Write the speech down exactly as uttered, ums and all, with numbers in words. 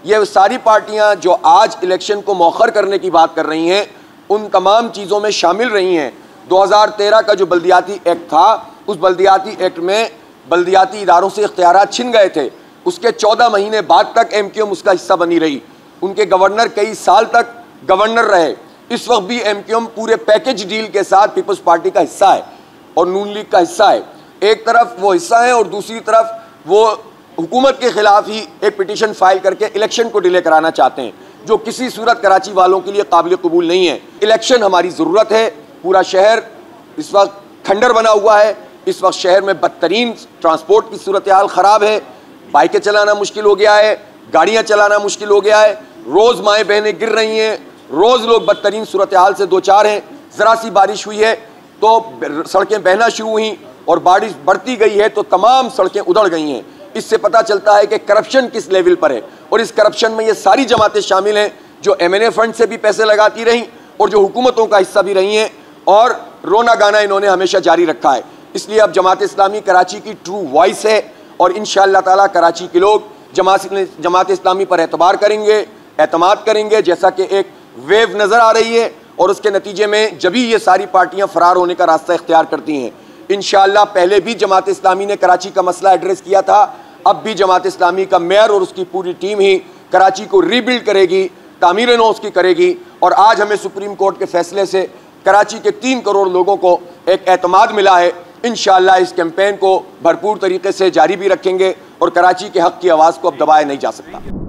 ये सारी पार्टियां जो आज इलेक्शन को मौखर करने की बात कर रही हैं, उन तमाम चीज़ों में शामिल रही हैं। दो हज़ार तेरह का जो बल्दियाती एक्ट था, उस बल्दियाती एक्ट में बल्दियाती इदारों से इख्तियारात छिन गए थे। उसके चौदह महीने बाद तक एम क्यू एम उसका हिस्सा बनी रही। उनके गवर्नर कई साल तक गवर्नर रहे। इस वक्त भी एम क्यू एम पूरे पैकेज डील के साथ पीपल्स पार्टी का हिस्सा है और नून लीग का हिस्सा है। एक तरफ वो हिस्सा है और दूसरी तरफ वो हुकूमत के खिलाफ ही एक पिटीशन फाइल करके इलेक्शन को डिले कराना चाहते हैं, जो किसी सूरत कराची वालों के लिए काबिल कबूल नहीं है। इलेक्शन हमारी ज़रूरत है। पूरा शहर इस वक्त खंडर बना हुआ है। इस वक्त शहर में बदतरीन ट्रांसपोर्ट की सूरत हाल ख़राब है। बाइकें चलाना मुश्किल हो गया है, गाड़ियाँ चलाना मुश्किल हो गया है। रोज़ माएँ बहनें गिर रही हैं, रोज़ लोग बदतरीन सूरत हाल से दो चार हैं। ज़रा सी बारिश हुई है तो सड़कें बहना शुरू हुई और बारिश बढ़ती गई है तो तमाम सड़कें उधड़ गई हैं। इससे पता चलता है कि करप्शन किस लेवल पर है और इस करप्शन में ये सारी जमातें शामिल हैं जो एम एन ए फंड से भी पैसे लगाती रहीं और जो हुकूमतों का हिस्सा भी रही हैं, और रोना गाना इन्होंने हमेशा जारी रखा है। इसलिए अब जमात इस्लामी कराची की ट्रू वॉइस है और इंशाअल्लाह ताला कराची के लोग जमात जमात इस्लामी पर एतबार करेंगे, एतमाद करेंगे, जैसा कि एक वेव नज़र आ रही है। और उसके नतीजे में जब ही ये सारी पार्टियाँ फरार होने का रास्ता इख्तियार करती हैं, इंशाअल्लाह पहले भी जमात इस्लामी ने कराची का मसला एड्रेस किया था, अब भी जमात इस्लामी का मेयर और उसकी पूरी टीम ही कराची को रीबिल्ड करेगी, तामीर नौ उसकी करेगी। और आज हमें सुप्रीम कोर्ट के फैसले से कराची के तीन करोड़ लोगों को एक एतमाद मिला है। इंशाअल्लाह इस कैंपेन को भरपूर तरीके से जारी भी रखेंगे और कराची के हक़ की आवाज़ को अब दबाया नहीं जा सकता।